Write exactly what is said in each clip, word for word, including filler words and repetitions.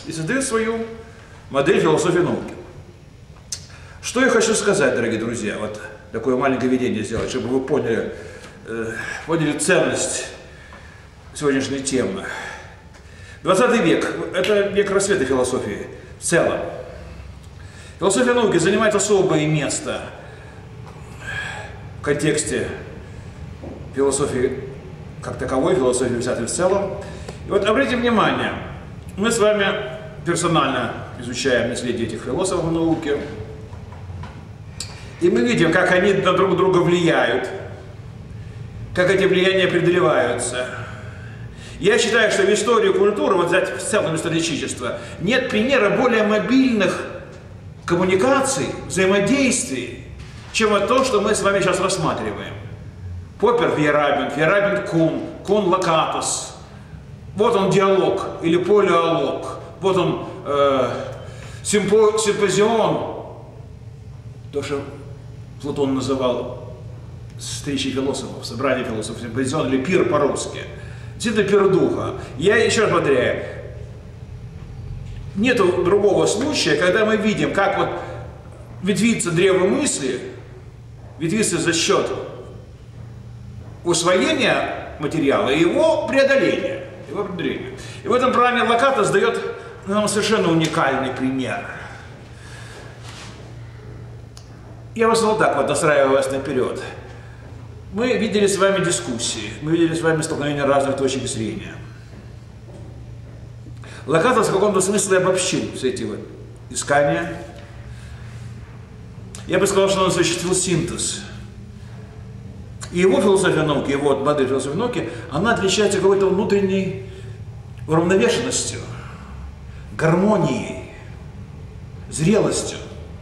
и создает свою модель философии науки. Что я хочу сказать, дорогие друзья, вот такое маленькое видение сделать, чтобы вы поняли, э, поняли ценность сегодняшней темы. двадцатый век – это век рассвета философии в целом. Философия науки занимает особое место в контексте философии как таковой, философии взятой в целом. И вот обратите внимание, мы с вами персонально изучаем наследие этих философов науки, и мы видим, как они на друг друга влияют, как эти влияния преодолеваются. Я считаю, что в истории культуры, вот взять в целом исторического, нет примера более мобильных коммуникаций, взаимодействий, чем вот то, что мы с вами сейчас рассматриваем. Поппер Фейерабен, Фейерабен Кун, Кун Лакатус. Вот он диалог или полиалог. Вот он э, симпо, симпозион, то, что Платон называл встречи философов, собрание философов, симпозион или пир по-русски. Это пир духа. Я еще раз повторяю, нет другого случая, когда мы видим, как вот ветвится древо мысли, ветвится за счет усвоения материала и его преодоления. Его преодоления. И в этом плане Лакатус дает нам совершенно уникальный пример. Я вас вот так вот настраиваю вас наперед. Мы видели с вами дискуссии, мы видели с вами столкновение разных точек зрения. Лакатус в каком-то смысле обобщил все эти вот искания. Я бы сказал, что он осуществил синтез. И его философия науки, его модель философии науки, она отличается какой-то внутренней уравновешенностью, гармонией, зрелостью.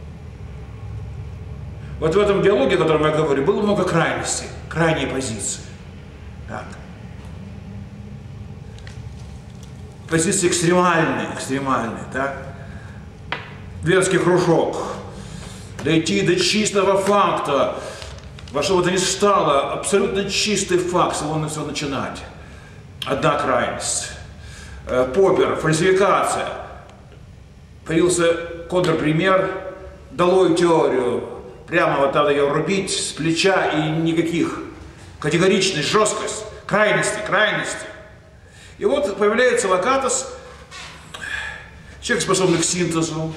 Вот в этом диалоге, о котором я говорю, было много крайностей, крайней позиции. Так. Позиции экстремальные, экстремальные, так? Венский кружок. Дойти до чистого факта. Во что бы то ни стало, абсолютно чистый факт, с него все начинать. Одна крайность. Поппер, фальсификация. Появился контрпример, долой теорию. Прямо вот надо ее рубить с плеча и никаких. Категоричность, жесткость, крайности, крайности. И вот появляется Лакатус, человек, способный к синтезу,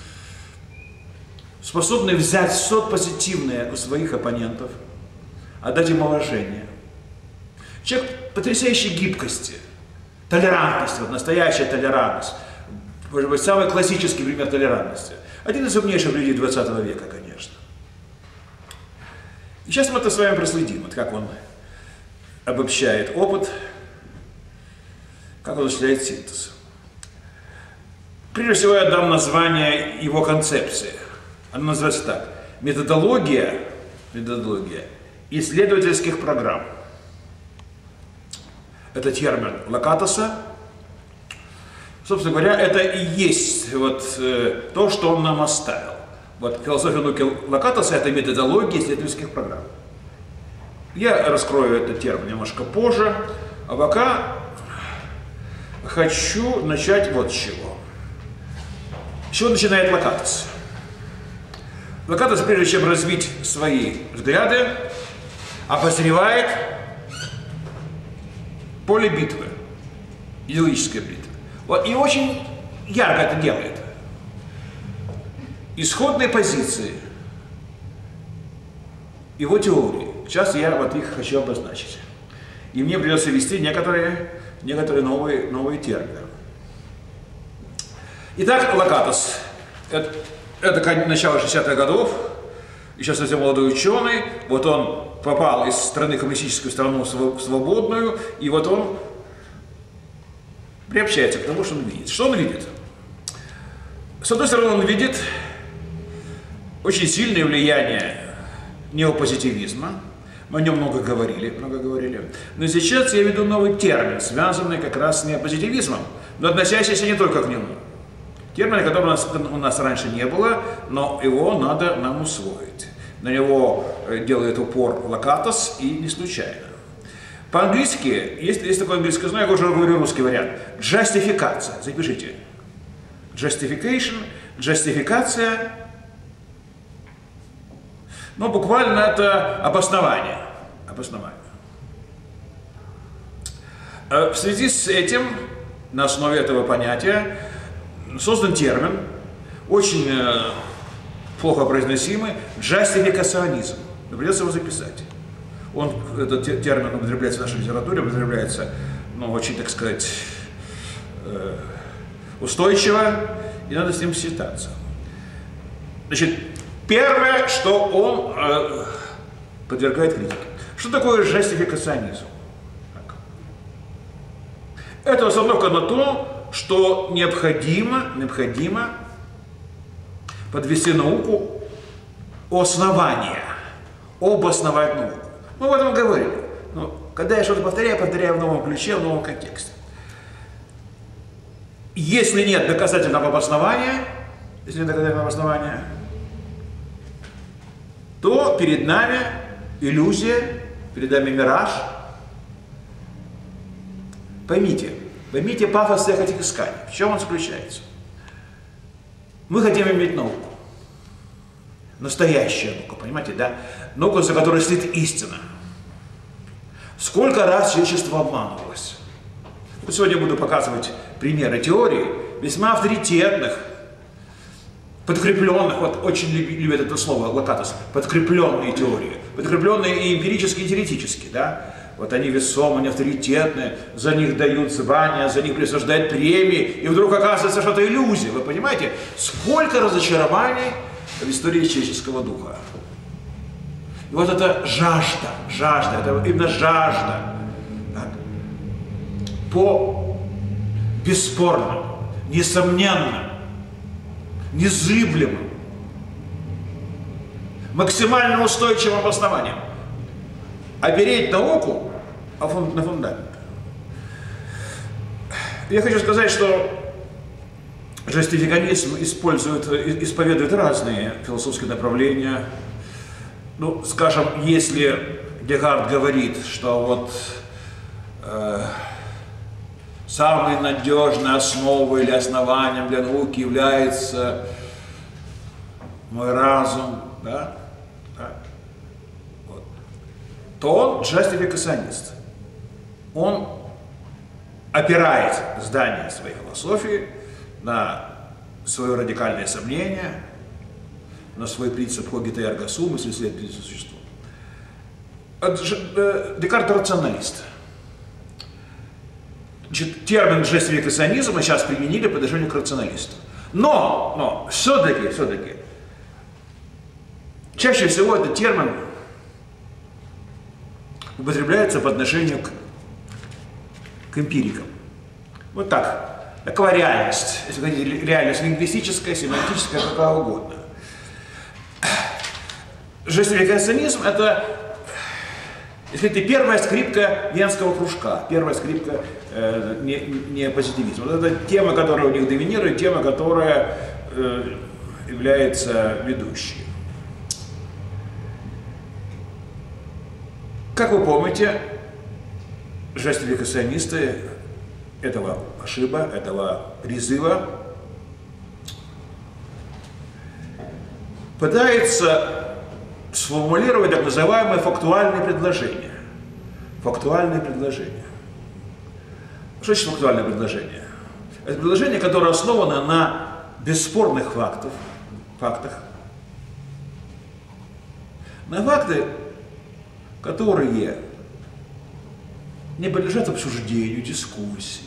способный взять все позитивное у своих оппонентов, отдать им уважение. Человек потрясающей гибкости, толерантности, вот настоящая толерантность. Может быть, самый классический пример толерантности. Один из умнейших людей двадцатого века, конечно. И сейчас мы это с вами проследим, вот как он обобщает опыт, как он осуществляет синтез. Прежде всего я дам название его концепции. Она называется так: методология, методология исследовательских программ. Это термин Лакатуса. Собственно говоря, это и есть вот, э, то, что он нам оставил. Вот философия науки Лакатуса – это методология исследовательских программ. Я раскрою этот термин немножко позже, а пока хочу начать вот с чего. С чего начинает Лакатус? Лакатус, прежде чем развить свои взгляды, обозревает поле битвы, идеологической битвы. Вот, и очень ярко это делает. Исходные позиции его теории. Сейчас я вот их хочу обозначить. И мне придется ввести некоторые, некоторые новые, новые термины. Итак, Лакатус. Это, это начало шестидесятых годов. И сейчас совсем молодой ученый. Вот он попал из страны коммунистическую страну в свободную. И вот он приобщается к тому, что он видит. Что он видит? С одной стороны, он видит очень сильное влияние неопозитивизма. Мы о нем много говорили, много говорили. Но сейчас я веду новый термин, связанный как раз с неопозитивизмом, но относящийся не только к нему. Термин, которого у нас, у нас раньше не было, но его надо нам усвоить. На него делает упор Лакатус, и не случайно. По-английски, есть, есть такое английское, но я уже говорю русский вариант, джастификация, запишите. Justification, джастификация, ну, буквально это обоснование. Обоснование. В связи с этим, на основе этого понятия, создан термин, очень плохо произносимый, джастификационизм. Придется его записать. Он, этот термин употребляется в нашей литературе, употребляется, ну, очень, так сказать, устойчиво, и надо с ним считаться. Значит, первое, что он э, подвергает критике. Что такое жастификационизм? Это установка на то, что необходимо, необходимо подвести науку у основания, обосновать науку. Мы об этом говорили. Но когда я что-то повторяю, повторяю в новом ключе, в новом контексте. Если нет доказательного обоснования, если нет доказательного обоснования, то перед нами иллюзия, перед нами мираж. Поймите, поймите пафос всех этих исканий. В чем он заключается? Мы хотим иметь науку. Настоящая наука, понимаете, да? Наука, за которой стоит истина. Сколько раз человечество обманывалось? Вот сегодня буду показывать примеры теорий, весьма авторитетных, подкрепленных, вот очень любят это слово Лакатос, подкрепленные теории, подкрепленные и эмпирически, и теоретически, да? Вот они весомы, они авторитетны, за них дают звания, за них присуждают премии, и вдруг оказывается, что это иллюзия. Вы понимаете, сколько разочарований в истории человеческого духа. И вот это жажда, жажда, это именно жажда. Так, по бесспорным, несомненным, незыблемым, максимально устойчивым обоснованием опереть науку на фундамент. Я хочу сказать, что жастификанизм использует, исповедует разные философские направления. Ну, скажем, если Декарт говорит, что вот э, самой надежной основой или основанием для науки является мой разум, да, да, вот, то он жастификационист. Он опирает здание своей философии на свое радикальное сомнение, на свой принцип когито эрго сум, если следовательно существу. Декарт рационалист. Значит, термин жастификационизм мы сейчас применили по отношению к рационалисту. Но, но все-таки, все-таки, чаще всего этот термин употребляется по отношению к, к эмпирикам. Вот так. Такова реальность, если хотите, реальность лингвистическая, семантическая, какая угодно. Жастификационизм — это, если хотите, первая скрипка венского кружка, первая скрипка э, не, не позитивизма. Вот это тема, которая у них доминирует, тема, которая э, является ведущей. Как вы помните, жастификационисты этого пошиба, этого призыва пытаются сформулировать так называемые фактуальные предложения. Фактуальные предложения. Что значит фактуальное предложение? Это предложение, которое основано на бесспорных фактах, фактах, на факты, которые не подлежат обсуждению, дискуссии.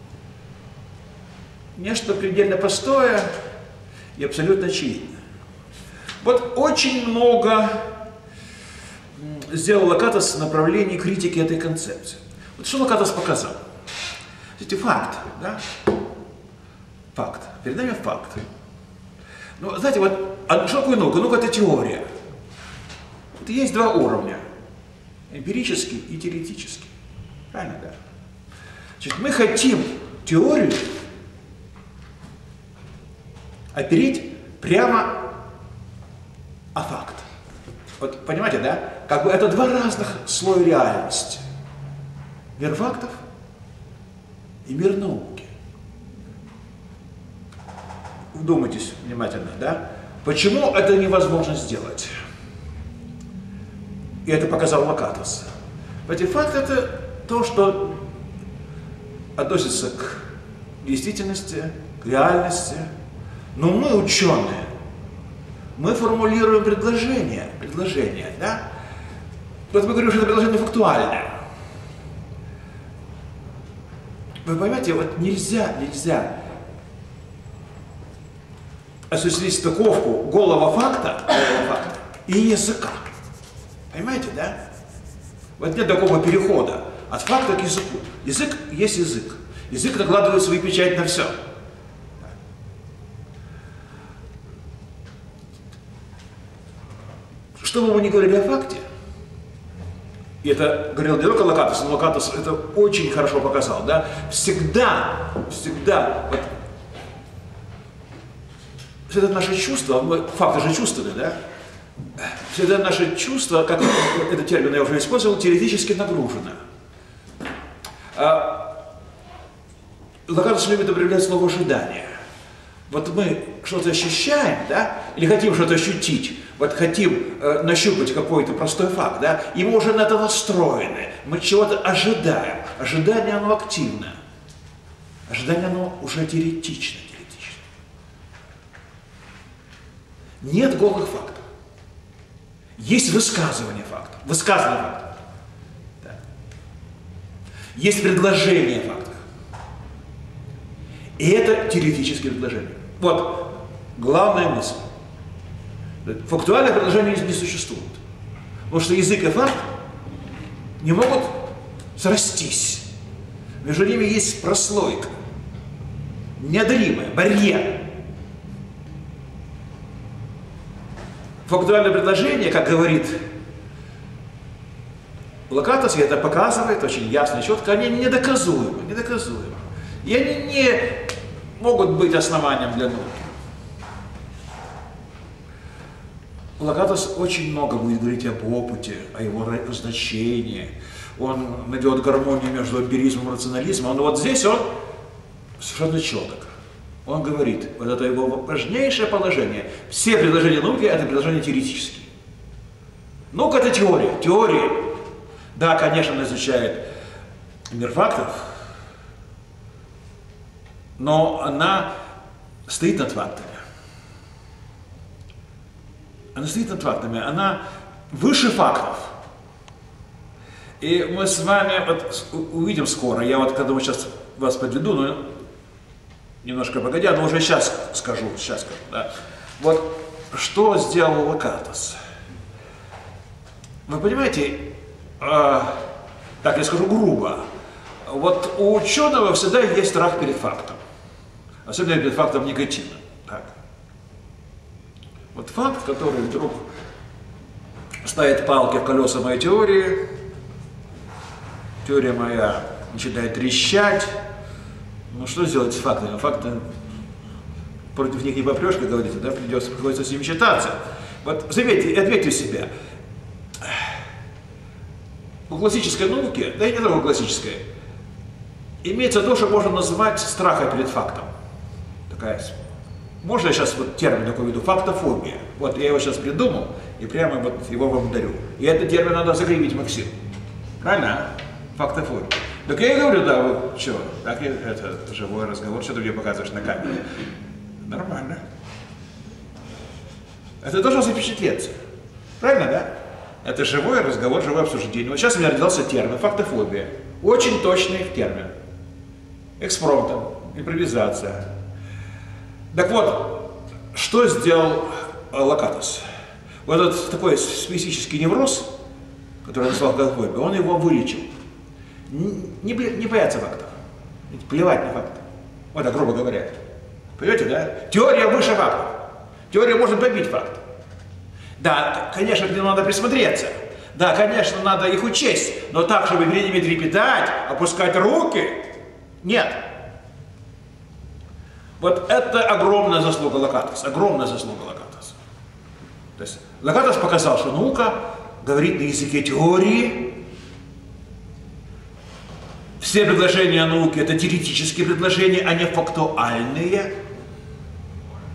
Нечто предельно простое и абсолютно очевидное. Вот очень много сделал Лакатос в направлении критики этой концепции. Вот что Лакатос показал? Эти факты, да? Факт. Перед нами факт. Ну, знаете, вот, а что такое наука? Наука — это теория. Вот есть два уровня. Эмпирический и теоретический. Правильно, да? Значит, мы хотим теорию опереть прямо а факт. Вот понимаете, да? Как бы это два разных слоя реальности. Мир фактов и мир науки. вдумайтесь внимательно, да? Почему это невозможно сделать? И это показал Локатос. Эти факты — это то, что относится к действительности, к реальности. Но мы, ученые, мы формулируем предложение, предложение, да? Вот мы говорим, что это предложение фактуальное. Вы понимаете, вот нельзя, нельзя осуществить стыковку голого факта, голого факта и языка. Понимаете, да? Вот нет такого перехода от факта к языку. Язык есть язык. Язык накладывает свою печать на все. Что бы мы ни говорили о факте, и это говорил не только Локатос, но Локатос это очень хорошо показал, да? Всегда, всегда, вот, всегда наше чувство, мы, факты же чувственны, да? Всегда наше чувство, как этот термин я уже использовал, теоретически нагружено. А Локатос любит употреблять слово ожидание. Вот мы что-то ощущаем, да, или хотим что-то ощутить, вот хотим э, нащупать какой-то простой факт, да, и мы уже на это настроены, мы чего-то ожидаем. Ожидание, оно активно. Ожидание, оно уже теоретично, теоретично. Нет голых фактов. Есть высказывание фактов, высказывание фактов. Да. Есть предложение фактов. И это теоретические предложения. Вот главная мысль. Фактуальных предложений не существует. Потому что язык и факт не могут срастись. Между ними есть прослойка. Неодолимая, барьер. Фактуальное предложение, как говорит Локатос, и это показывает очень ясно и четко, они недоказуемы, недоказуемы. И они не могут быть основанием для науки. Локатос очень много будет говорить об опыте, о его значении. Он найдет гармонию между эмпиризмом и рационализмом. Но вот здесь он совершенно четок. Он говорит, вот это его важнейшее положение. Все предложения науки — это предложения теоретические. Наука — это теория. Теория. Да, конечно, она изучает мир фактов, но она стоит над фактами. Она стоит над фактами, она выше фактов. И мы с вами вот увидим скоро, я вот когда сейчас вас подведу, но немножко погодя, но уже сейчас скажу, сейчас скажу, да. Вот что сделал Локатос? Вы понимаете, э, так я скажу грубо, вот у ученого всегда есть страх перед фактом. Особенно перед фактом негативным. Так. Вот факт, который вдруг ставит палки в колеса моей теории, теория моя начинает трещать. Ну что сделать с фактами? Факты, против них не попрешь, как говорится, да, придется, приходится с ними считаться. Вот заметьте, ответьте себя. У классической науки, да и не только классической, имеется то, что можно назвать страхом перед фактом. Такая, можно я сейчас вот термин такой веду, фактофобия. Вот я его сейчас придумал и прямо вот его вам дарю. И этот термин надо закрепить, Максим. Правильно, а? Фактофобия. Так я и говорю, да, вот что, так я, это живой разговор, что ты мне показываешь на камере? Нормально. Это должно запечатлеться. Правильно, да? Это живой разговор, живое обсуждение. Вот сейчас у меня родился термин фактофобия. Очень точный термин. Экспромтом, импровизация. Так вот, что сделал Локатос? Вот этот такой специфический невроз, который назвал фактофобией, он его вылечил. Не, не бояться фактов, плевать на факты. Вот так, грубо говоря. Понимаете, да? Теория выше фактов. Теория может побить факт. Да, конечно, к ним надо присмотреться. Да, конечно, надо их учесть. Но так, чтобы перед ними трепетать, опускать руки, нет. Вот это огромная заслуга Локатоса. Огромная заслуга Локатоса. То есть Локатос показал, что наука говорит на языке теории. Все предложения науки — это теоретические предложения, а не фактуальные.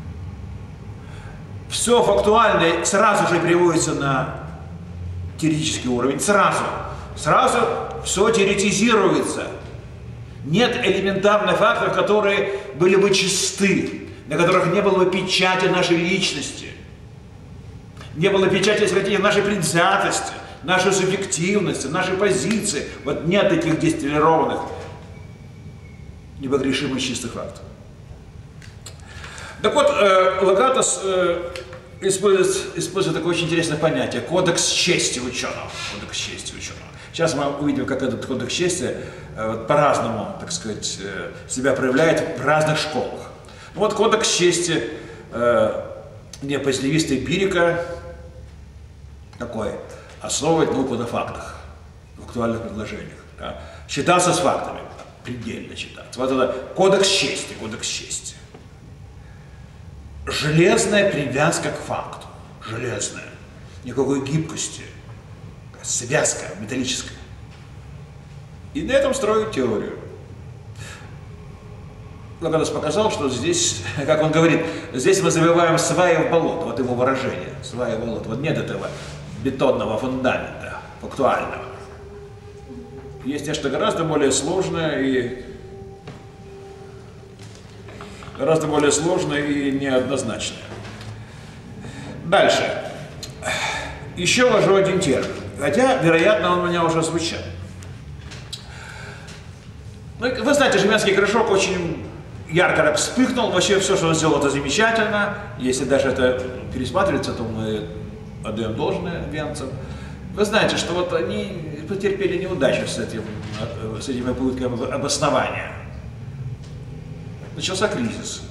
все фактуальное сразу же приводится на теоретический уровень, сразу. Сразу все теоретизируется. Нет элементарных фактов, которые были бы чисты, на которых не было бы печати нашей личности, не было печати, если хотите, нашей предвзятости, нашей субъективности, нашей позиции. Вот нет таких дистиллированных, непогрешимых чистых фактов. Так вот, э, Логатос э, использует, использует такое очень интересное понятие — кодекс чести ученого. Кодекс чести ученого. Сейчас мы увидим, как этот кодекс чести э, по-разному, так сказать, э, себя проявляет в разных школах. Ну, вот кодекс чести э, неопозитивиста эмпирика такой: основывать науку на фактах, в актуальных предложениях. Да? Считаться с фактами, предельно считаться. Вот это кодекс чести, кодекс чести. Железная привязка к факту. Железная. Никакой гибкости. Связка металлическая. И на этом строят теорию. Логатос показал, что здесь, как он говорит, здесь мы забиваем сваи в болото. Вот его выражение. Сваи в болото. Вот нет этого бетонного фундамента, фактуального. Есть нечто гораздо более сложное и гораздо более сложное и неоднозначное. Дальше. Еще ввожу один термин. Хотя, вероятно, он у меня уже звучал. Ну, вы знаете, Жемянский корешок очень ярко так вспыхнул. Вообще все, что он сделал, это замечательно. Если даже это пересматривается, то мы отдаем должное венцам. Вы знаете, что вот они потерпели неудачу с этим, с этими попытками обоснования. Начался кризис.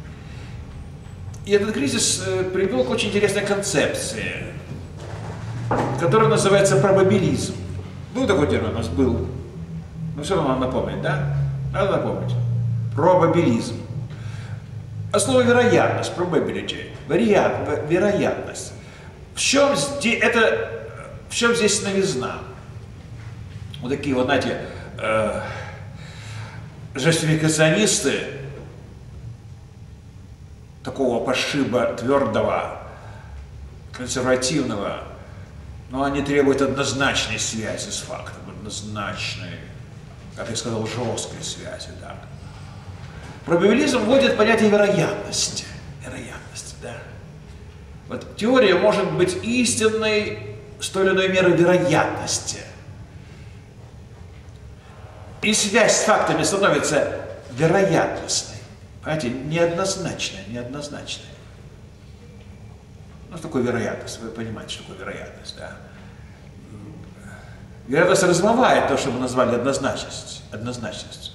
И этот кризис привел к очень интересной концепции, которая называется пробабилизм. Был такой термин у нас? Был. Ну, все равно надо напомнить, да? Надо напомнить. Пробабилизм. Основа вероятность, probability, вероятность. В чем здесь, это, в чем здесь новизна? Вот такие вот, знаете, э, жестификационисты такого пошиба твердого, консервативного, но они требуют однозначной связи с фактом, однозначной, как я сказал, жесткой связи, да. Пробабилизм вводит понятие вероятности. Вероятности, да. Вот теория может быть истинной с той или иной мерой вероятности. И связь с фактами становится вероятностной. Понимаете, неоднозначной, неоднозначной. Ну, что такое вероятность? Вы понимаете, что такое вероятность, да? Вероятность размывает то, что мы назвали однозначность. однозначность.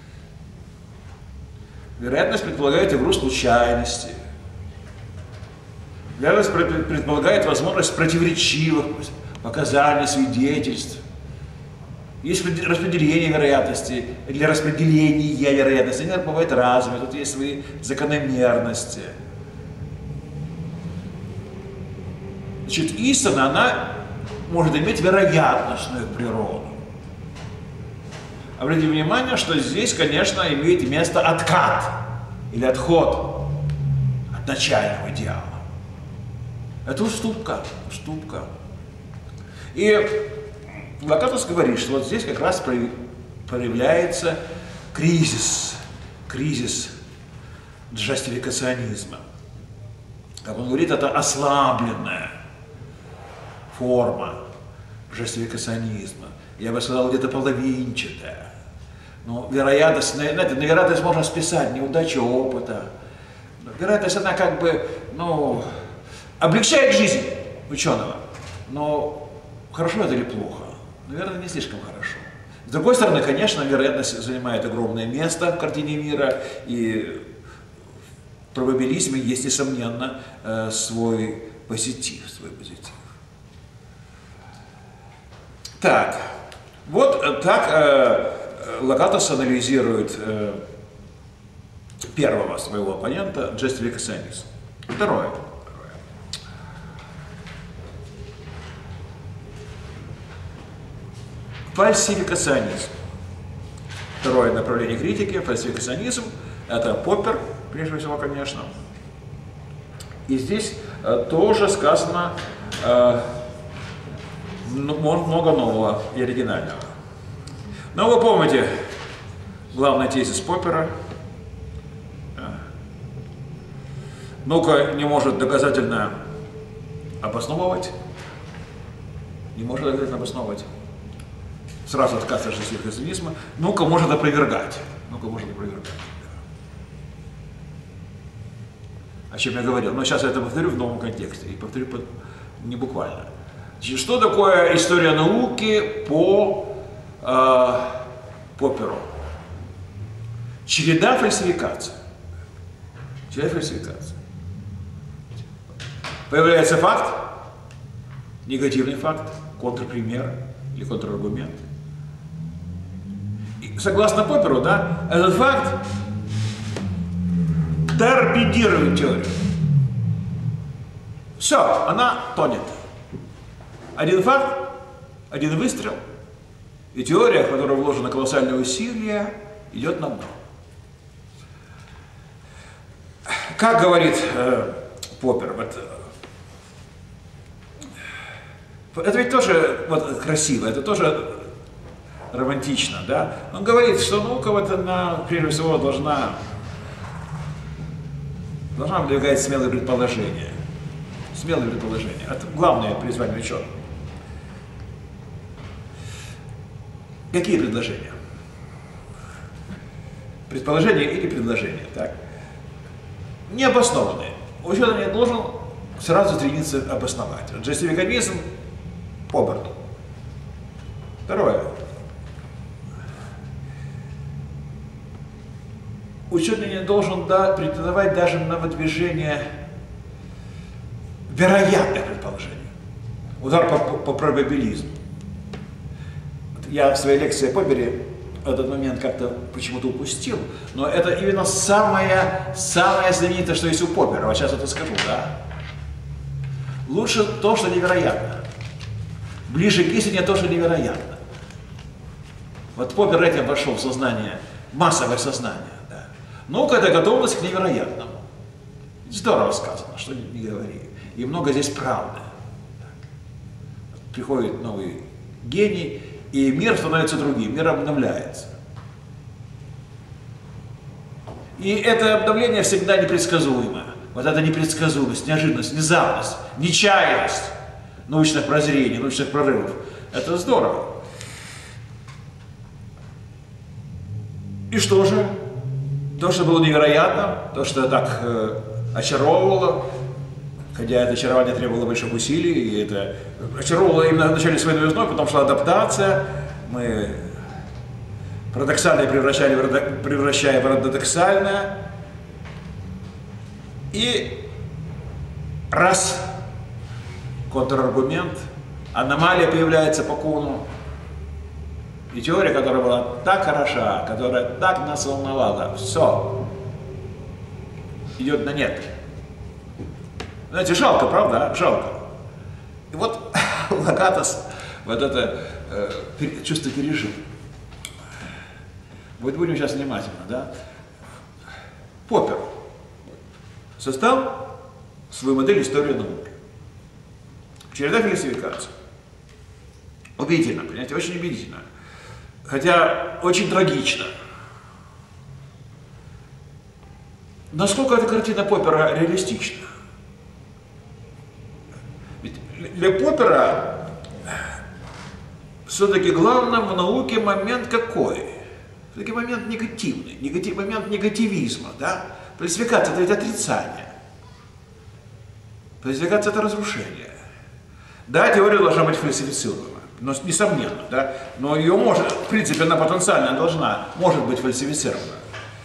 Вероятность предполагает игру случайности. Вероятность предполагает возможность противоречивых показаний, свидетельств. Есть распределение вероятности, для распределения вероятности. Они бывают разными, тут есть свои закономерности. Значит, истина, она может иметь вероятностную природу. Обратите внимание, что здесь, конечно, имеет место откат или отход от начального идеала. Это уступка, уступка. И Логатос говорит, что вот здесь как раз проявляется кризис, кризис джастификационизма. Как он говорит, это ослабленная форма джастификационизма. Я бы сказал, где-то половинчатая. Но вероятность, знаете, на вероятность можно списать неудачу опыта. Вероятность, она как бы, ну, облегчает жизнь ученого. Но хорошо это или плохо? Наверное, не слишком хорошо. С другой стороны, конечно, вероятность занимает огромное место в картине мира, и в пробабилизме есть, несомненно, свой позитив, свой позитив. Так, вот так э, Логатос анализирует э, первого своего оппонента, джастификационизм. Второе. Фальсификационизм. Второе направление критики, фальсификационизм. Это Поппер, прежде всего, конечно. И здесь э, тоже сказано э, много нового и оригинального. Но вы помните главный тезис Поппера. Наука не может доказательно обосновывать, не может доказательно обосновывать. Сразу отказ от сверхизуизма. Наука может опровергать. Наука может опровергать. О чем я говорил. Но сейчас я это повторю в новом контексте. И повторю не буквально. Значит, что такое история науки по э, Попперу? Череда фальсификаций. Череда фальсификаций. Появляется факт, негативный факт, контрпример или контраргумент. И согласно Попперу, да, этот факт торпедирует теорию. Все, она тонет. Один факт, один выстрел, и теория, в которой вложено колоссальные усилия, идет на дно. Как говорит э, Поппер, вот, это ведь тоже вот, красиво, это тоже романтично, да? Он говорит, что наука вот, она, прежде всего, должна, должна выдвигать смелые предположения. Смелые предположения. Это главное призвание ученых. Какие предложения? Предположения или предложения, так? Необоснованные. Ученый не должен сразу стремиться обосновать. Джастификабизм по борту. Второе. Ученый не должен да, претендовать даже на выдвижение вероятных предположений. Удар по, по, по пробабилизму. Я в своей лекции о Поппере этот момент как-то почему-то упустил, но это именно самое, самое знаменитое, что есть у Поппера. Вот сейчас это скажу, да? Лучше то, что невероятно. Ближе к истине то, что невероятно. Вот Поппер этим вошел в сознание, массовое сознание. Да. Наука – это готовность к невероятному. Здорово сказано, что не, не говори. И много здесь правды. Приходит новый гений, и мир становится другим, мир обновляется. И это обновление всегда непредсказуемо. Вот эта непредсказуемость, неожиданность, внезапность, нечаянность научных прозрений, научных прорывов. Это здорово. И что же? То, что было невероятно, то, что так э, очаровывало, хотя это очарование требовало больших усилий, и это очаровывало именно в начале своей новизной, потом шла адаптация, мы парадоксальное превращали в, превращая в парадоксальное, и раз контраргумент, аномалия появляется по Куну, и теория, которая была так хороша, которая так нас волновала, все, идет на нет. Знаете, жалко, правда? Жалко. И вот Лакатос, вот это э, чувство пережил. Вот будем сейчас внимательно, да? Поппер создал свою модель истории науки. Череда фальсификаций. Убедительно, понимаете, очень убедительно. Хотя очень трагично. Насколько эта картина Поппера реалистична? Ведь для Поппера все-таки главным в науке момент какой? Все-таки момент негативный, негатив, момент негативизма, да? Фальсификация – это ведь отрицание. Фальсификация – это разрушение. Да, теория должна быть фальсифицируема, но, несомненно, да? Но ее может, в принципе, она потенциально должна, может быть фальсифицирована.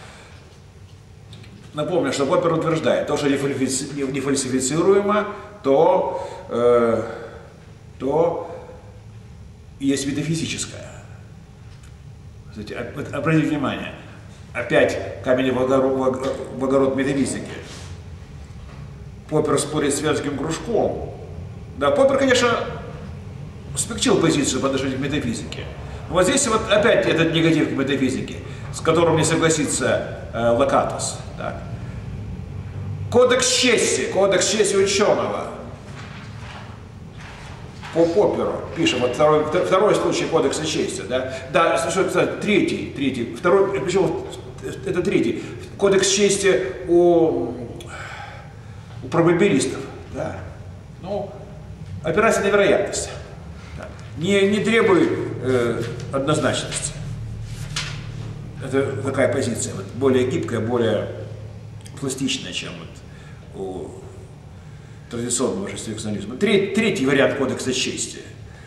Напомню, что Поппер утверждает, то, что не фальсифицируемо, то, э, то есть метафизическое. Кстати, обратите внимание, опять камень в огород, в огород метафизики. Поппер спорит с Венским кружком. Да, Поппер, конечно, смягчил позицию по отношению к метафизике. Но вот здесь вот опять этот негатив к метафизике, с которым не согласится э, Лакатос. Так. Кодекс чести, кодекс чести ученого. По Попперу пишем, вот второй, второй случай кодекса чести, да, да, кстати, третий, третий, второй, причем это третий, кодекс чести у, у пробабилистов, да, ну, опирайся на вероятность, да. не, не требуй э, однозначности, это такая позиция, вот, более гибкая, более пластичная, чем вот у традиционного жестокосоциализма. Третий, третий вариант кодекса чести.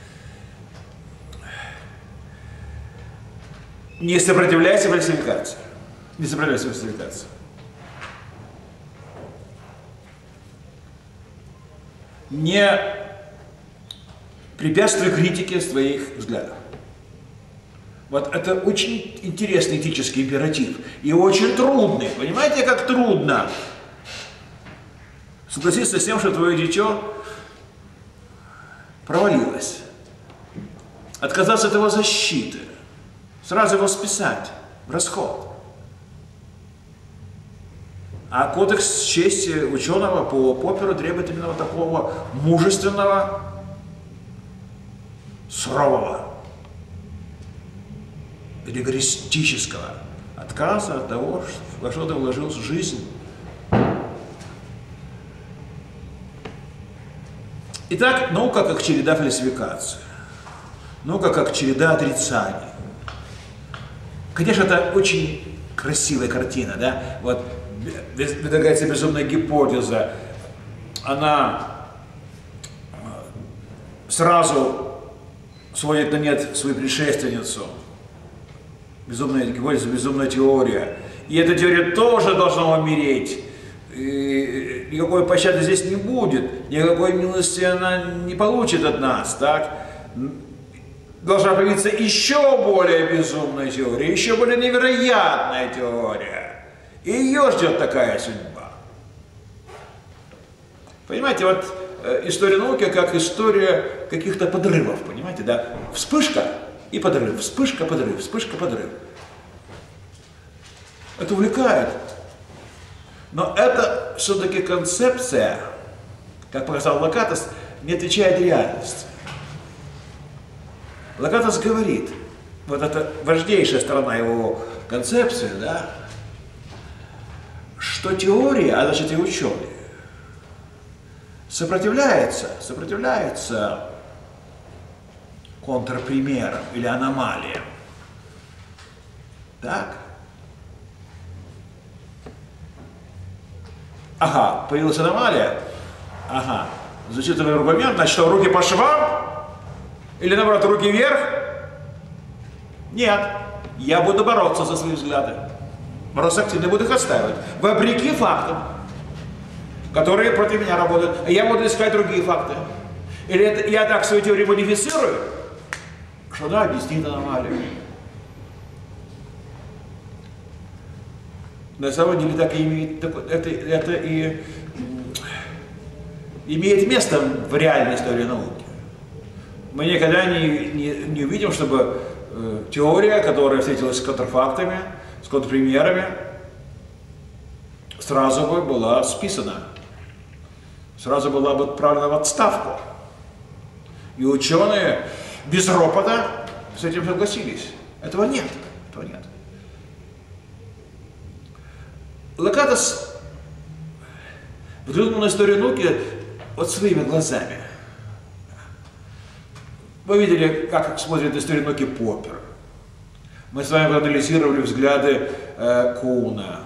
Не сопротивляйся фальсификации. Не сопротивляйся фальсификации. Не препятствуй критике своих взглядов. Вот это очень интересный этический императив. И очень трудный. Понимаете, как трудно согласиться с тем, что твое дитё провалилось. Отказаться от его защиты. Сразу его списать в расход. А кодекс чести ученого по Попперу требует именно вот такого мужественного, сурового, ригористического отказа от того, во что ты вложил жизнь. Итак, наука как череда фальсификаций, наука как череда отрицаний. Конечно, это очень красивая картина, да? Вот выдвигается безумная гипотеза, она сразу сводит на нет свою предшественницу. Безумная гипотеза, безумная теория. И эта теория тоже должна умереть. И никакой пощады здесь не будет, никакой милости она не получит от нас, так? Должна появиться еще более безумная теория, еще более невероятная теория. И ее ждет такая судьба. Понимаете, вот э, история науки как история каких-то подрывов, понимаете, да? Вспышка и подрыв, вспышка, подрыв, вспышка, подрыв. Это увлекает. Но это все-таки концепция, как показал Лакатос, не отвечает реальности. Лакатос говорит, вот это важнейшая сторона его концепции, да, что теория, а значит и ученые, сопротивляется, сопротивляется контрпримерам или аномалиям. Так? Ага, появилась аномалия. Ага, зачитывая аргумент, значит, что руки по швам? Или наоборот, руки вверх? Нет, я буду бороться за свои взгляды. Бороться активно, буду их отстаивать. Вопреки фактам, которые против меня работают. А я буду искать другие факты. Или это, я так свою теорию модифицирую, что да, объяснит аномалию. На самом деле так и имеет, это, это и имеет место в реальной истории науки. Мы никогда не, не, не увидим, чтобы э, теория, которая встретилась с контрфактами, с контрпримерами, сразу бы была списана, сразу была бы отправлена в отставку. И ученые без ропота с этим согласились. Этого нет, этого нет. Лакатос взглянул на историю науки вот своими глазами. Вы видели, как смотрит историю науки Поппер. Мы с вами проанализировали взгляды э, Куна.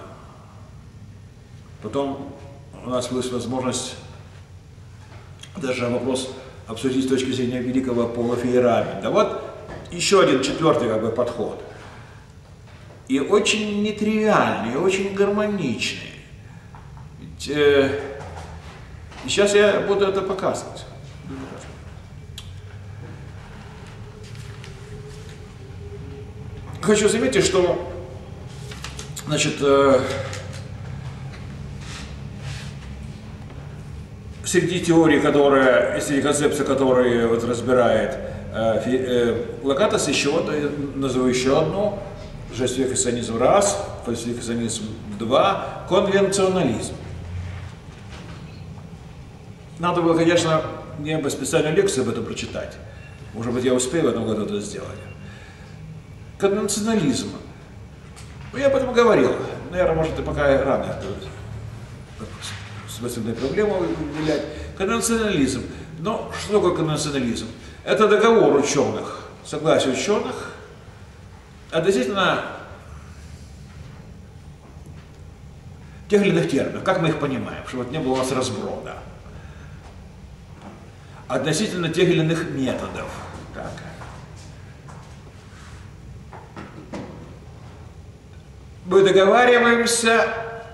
Потом у нас была возможность даже вопрос обсудить с точки зрения великого Пола Фейерабенда. Вот еще один четвертый как бы подход. И очень нетривиальный, и очень гармоничный. Ведь, э, и сейчас я буду это показывать. Хочу заметить, что, значит, э, среди теорий, которые, среди концепций, которые вот разбирает э, э, Лакатос, еще назову еще одну. Жестокосоциализм раз, фальсификационизм два, конвенционализм. Надо было, конечно, мне бы специальную лекцию об этом прочитать. Может быть, я успею в этом году это сделать. Конвенционализм. Ну, я об этом говорил. Наверное, может, и пока рано эту специальную проблему выделять. Конвенционализм. Но что такое конвенционализм? Это договор ученых, согласие ученых относительно тех или иных терминов, как мы их понимаем, чтобы вот не было у нас разброда. Относительно тех или иных методов. Так. Мы договариваемся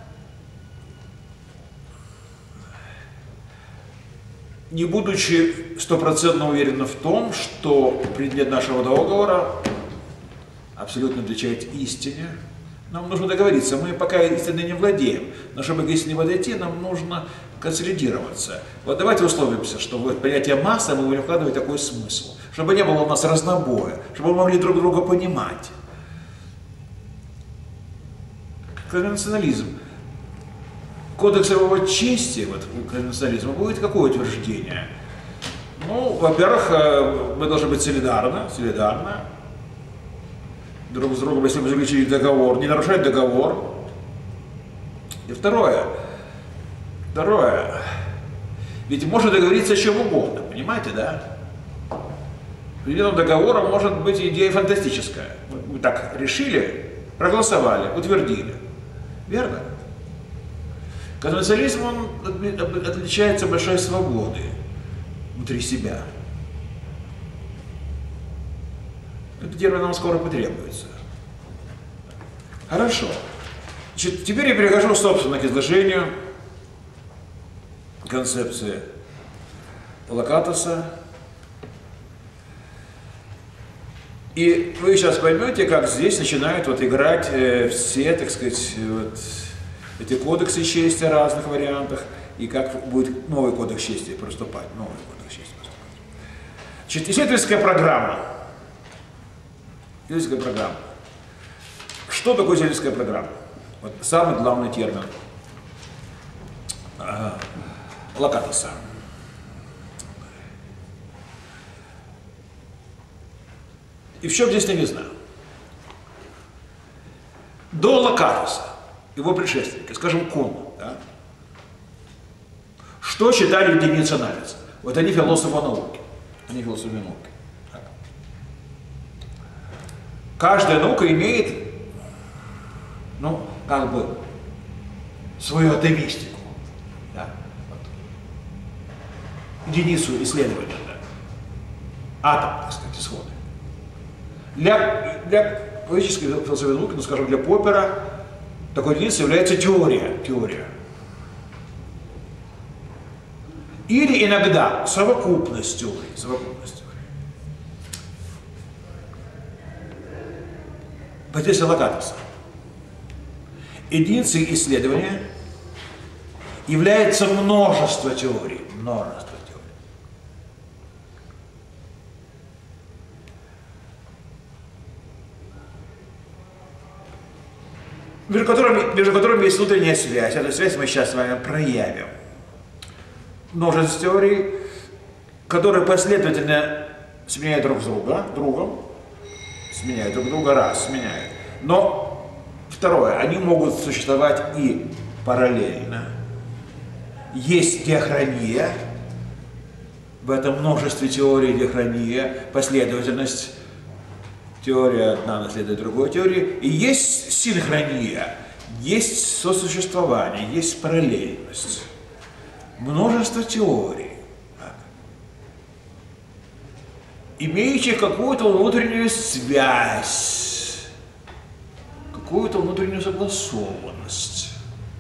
не будучи стопроцентно уверены в том, что предмет нашего договора абсолютно отвечает истине. Нам нужно договориться. Мы пока истиной не владеем, но чтобы к истине подойти, нам нужно консолидироваться. Вот давайте условимся, что в понятие масса мы будем вкладывать такой смысл, чтобы не было у нас разнобоя, чтобы мы могли друг друга понимать. Конвенционализм. Кодекс его чести, вот конвенционализма, будет какое утверждение? Ну, во-первых, мы должны быть солидарны, солидарны друг с другом, если мы заключили договор, не нарушать договор. И второе, второе, ведь можно договориться о чем угодно, понимаете, да? Предметом договора может быть идея фантастическая. Мы так решили, проголосовали, утвердили. Верно? Конвенционализм, он отличается большой свободой внутри себя. Этот термин нам скоро потребуется. Хорошо. Значит, теперь я перехожу, собственно, к изложению концепции Лакатоса. И вы сейчас поймете, как здесь начинают вот играть э, все, так сказать, вот, эти кодексы чести в разных вариантах, и как будет новый кодекс чести проступать. Новый кодекс чести проступать. Значит, исследовательская программа. Исследовательская программа. Что такое исследовательская программа? Вот самый главный термин ага. Лакатоса. И в чем здесь новизна? До Лакатоса, его предшественника, скажем, Кун, да? Что считали единицей анализа? Вот они философы науки. Они философы науки. Так. Каждая наука имеет, ну, как бы, свою атомистику. Да? Вот. Единицу исследования. Да? Атом, так сказать, исходы. Для, для логической философии науки, ну, скажем, для Поппера, такой единицей является теория. теория. Или иногда совокупность теорий. Совокупность теорий. Позиция Лакатоса. Единицей исследования является множество теорий. Множество. Между которыми, между которыми есть внутренняя связь. Эту связь мы сейчас с вами проявим. Множество теорий, которые последовательно сменяют друг друга, другом, сменяют друг друга, раз, сменяют. Но, второе, они могут существовать и параллельно. Есть диахрония, в этом множестве теорий диахрония, последовательность. Теория одна наследует другой теории. И есть синхрония, есть сосуществование, есть параллельность. Множество теорий, так, имеющих какую-то внутреннюю связь, какую-то внутреннюю согласованность.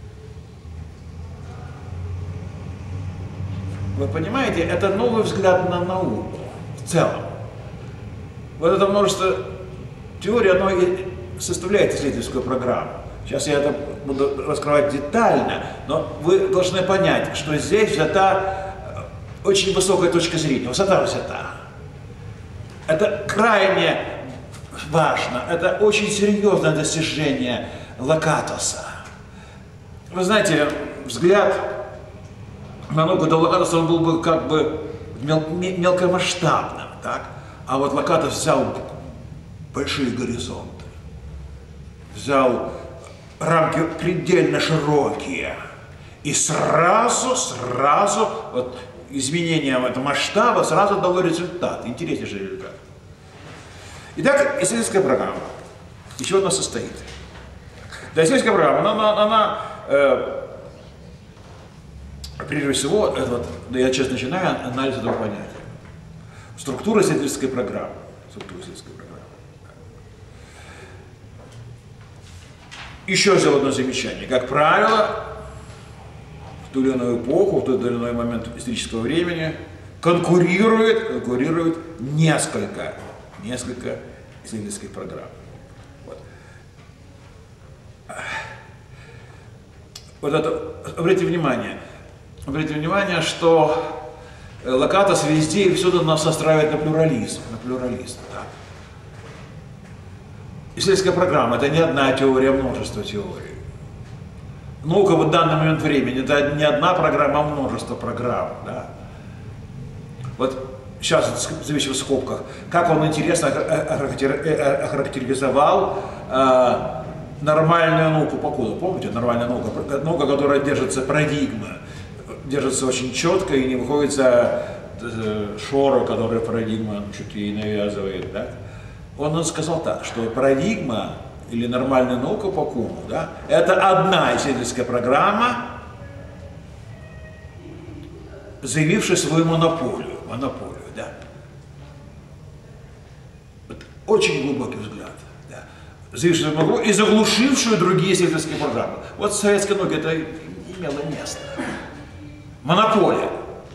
Вы понимаете, это новый взгляд на науку в целом. Вот это множество теорий, оно и составляет исследовательскую программу. Сейчас я это буду раскрывать детально, но вы должны понять, что здесь взята очень высокая точка зрения, высота взята. Это крайне важно, это очень серьезное достижение Лакатоса. Вы знаете, взгляд науку до Локатуса он был бы как бы мел, мелкомасштабным, так? А вот Локатус взял большие горизонты, взял рамки предельно широкие, и сразу, сразу, вот изменением этого масштаба сразу дало результат, интереснейший результат. Итак, исследовательская программа. Из чего она состоит? Да, исследовательская программа, она, она, она э, прежде всего, это вот, да я сейчас начинаю анализ этого понятия. Структура исследовательской программы. Структура исследовательской программы. Еще сделал одно замечание. Как правило, в ту или иную эпоху, в тот или иной момент исторического времени конкурирует, конкурирует несколько, несколько исследовательских программ. Вот. Вот это, обратите внимание, обратите внимание, что Локатус везде и всюду нас настраивает на плюрализм, на плюрализм. Да. Исследовательская программа – это не одна теория, а множество теорий. Наука в данный момент времени – это не одна программа, а множество программ. Да. Вот сейчас, зависит в скобках, как он интересно охарактеризовал э, нормальную науку по коду. Помните, нормальная наука? Наука, которая держится парадигмы, держится очень четко и не выходит за э, шору, которую парадигма чуть ли навязывает. Да? Он сказал так, что парадигма или нормальная наука по Куму, да, это одна исследовательская программа, заявившая свою монополию. монополию да. Вот очень глубокий взгляд. Да. Заявившую монополию и заглушившую другие исследовательские программы. Вот в советской науке это имело место. Монополия.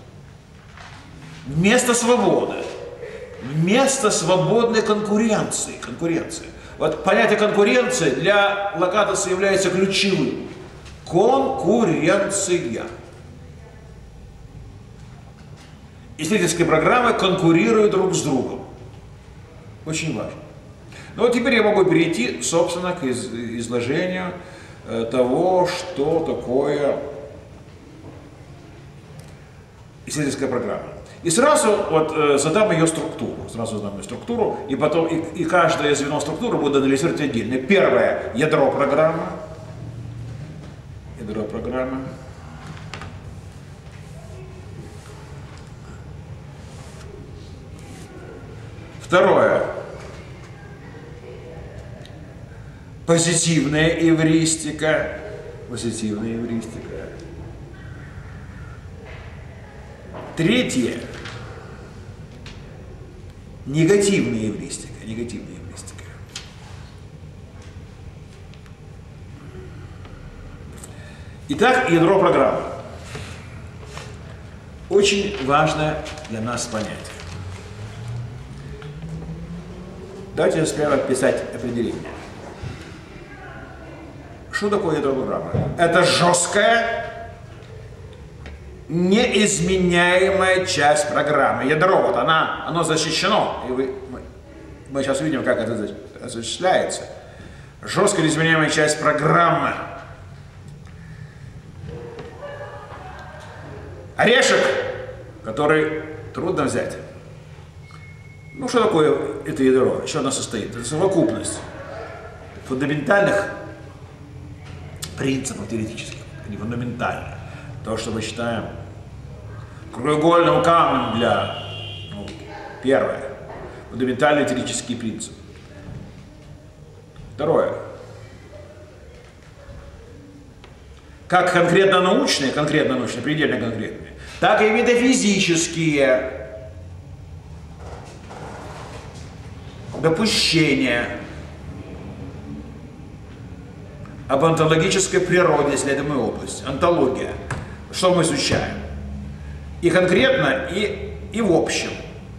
Место свободы. Место свободной конкуренции. конкуренции. Вот понятие конкуренции для Локатуса является ключевым. Конкуренция. Исследовательские программы конкурируют друг с другом. Очень важно. Ну вот теперь я могу перейти, собственно, к из изложению э, того, что такое исследовательская программа. И сразу вот, э, задам ее структуру, сразу задам ее структуру, и потом и, и каждое звено структуры буду анализировать отдельно. Первое – ядро программы. Ядро программы. Второе – позитивная эвристика. Позитивная эвристика. Третье – негативная эвристика. Негативная эвристика. Итак, ядро программы. Очень важное для нас понятие. Давайте сперва писать определение. Что такое ядро программы? Это жесткая, неизменяемая часть программы. Ядро, вот она, оно защищено. И вы, мы, мы сейчас увидим, как это осуществляется. Жесткая, неизменяемая часть программы. Орешек, который трудно взять. Ну, что такое это ядро? Из чего оно состоит? Это совокупность фундаментальных принципов теоретических. Они фундаментальные. То, что мы считаем краеугольным камнем для науки. Первое. Фундаментальный теоретический принцип. Второе. Как конкретно научные, конкретно научные, предельно конкретные, так и метафизические допущения об онтологической природе исследуемой области. Онтология. Что мы изучаем? И конкретно, и, и в общем.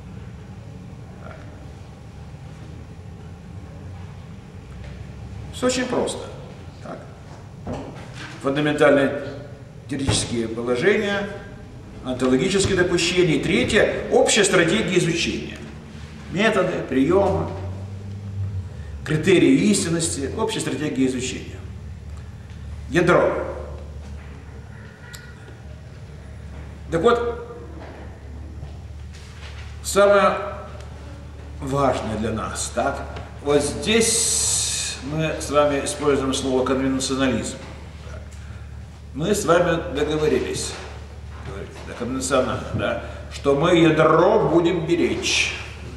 Все очень просто. Так. Фундаментальные теоретические положения, онтологические допущения. И третье – общая стратегия изучения. Методы, приемы, критерии истинности, общая стратегия изучения. Так вот, самое важное для нас, так, вот здесь мы с вами используем слово конвенционализм. Мы с вами договорились, да, конвенционально, да, что мы ядро будем беречь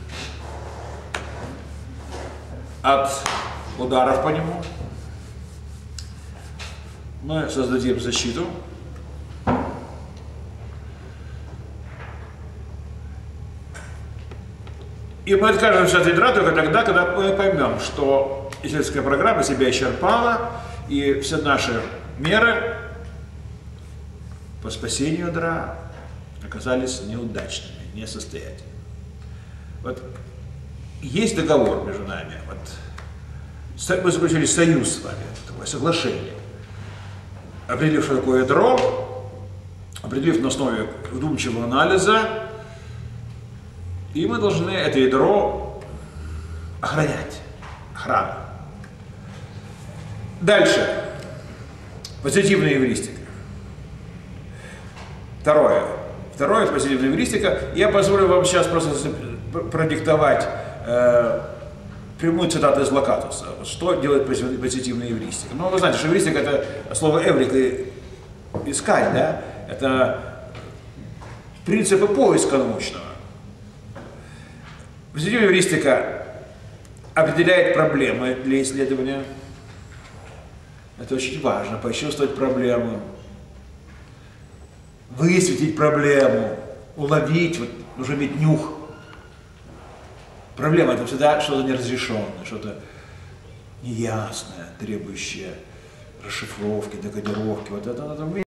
от ударов по нему. Мы создадим защиту. И мы откажемся от ядра только тогда, когда мы поймем, что исследовательская программа себя исчерпала, и все наши меры по спасению ядра оказались неудачными, несостоятельными. Вот есть договор между нами. Вот, мы заключили союз с вами, такое соглашение. Определив, что такое ядро, определив на основе вдумчивого анализа, и мы должны это ядро охранять. Охрана. Дальше. Позитивная эвристика. Второе. Второе, позитивная эвристика. Я позволю вам сейчас просто продиктовать э, прямую цитату из Локатуса. Что делает позитивная эвристика? Ну, вы знаете, что эвристика — это слово эврика, искать, да? Это принципы поиска научного. Позитивная эвристика определяет проблемы для исследования. Это очень важно, почувствовать проблему, высветить проблему, уловить, вот, нужно иметь нюх. Проблема — это всегда что-то неразрешенное, что-то неясное, требующее расшифровки, декодировки. Вот это надо уметь.